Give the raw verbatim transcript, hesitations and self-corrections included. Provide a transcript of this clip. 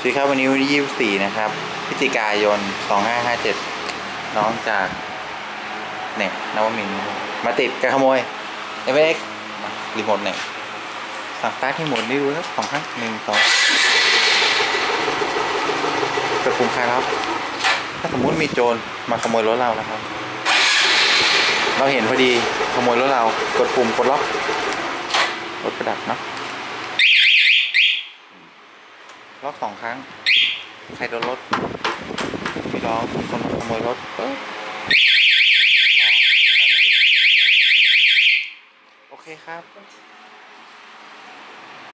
สวัสดีครับวันนี้วันที่ยี่สิบสี่นะครับพฤศจิกายนสองห้าห้าเจ็ดน้องจากเนี่ยนวมินทร์มาติดการขโมย เอฟ เอ็กซ์ รีโมทเนี่ยสั่งสตาร์ทที่หมุนได้ดูครับสองครั้งหนึ่งสองกดปุ่มคลายล็อกถ้าสมมุติมีโจรมาขโมยรถเราแล้วครับเราเห็นพอดีขโมยรถเรากดปุ่มกดล็อกรถกระดับเนาะล็อกสองครั้งใครโดนรถมีร้องมีคนขโมยรถเออร้องโอเคครับ